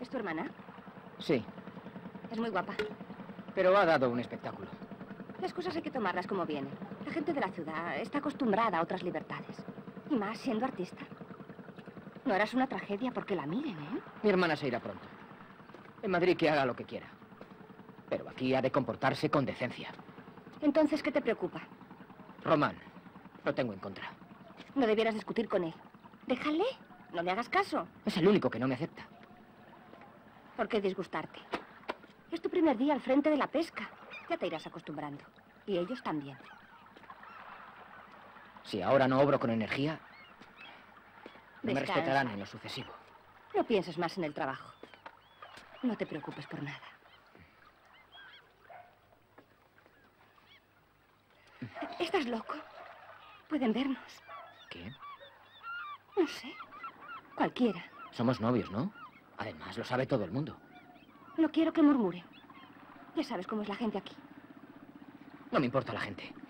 ¿Es tu hermana? Sí, Es muy guapa. pero ha dado un espectáculo. Las cosas hay que tomarlas como vienen. La gente de la ciudad está acostumbrada a otras libertades. Y más siendo artista. No harás una tragedia porque la miren, ¿eh? Mi hermana se irá pronto. En Madrid que haga lo que quiera. Pero aquí ha de comportarse con decencia. Entonces, ¿qué te preocupa? Román, lo tengo en contra. No debieras discutir con él. Déjale. No me hagas caso. Es el único que no me acepta. ¿Por qué disgustarte? Es tu primer día al frente de la pesca. Ya te irás acostumbrando. Y ellos también. Si ahora no obro con energía, no me Descansa. respetarán en lo sucesivo. No pienses más en el trabajo. No te preocupes por nada. ¿Estás loco? Pueden vernos. ¿Qué? No sé. Cualquiera. Somos novios, ¿no? Además, lo sabe todo el mundo. No quiero que murmuren. Ya sabes cómo es la gente aquí. No me importa la gente.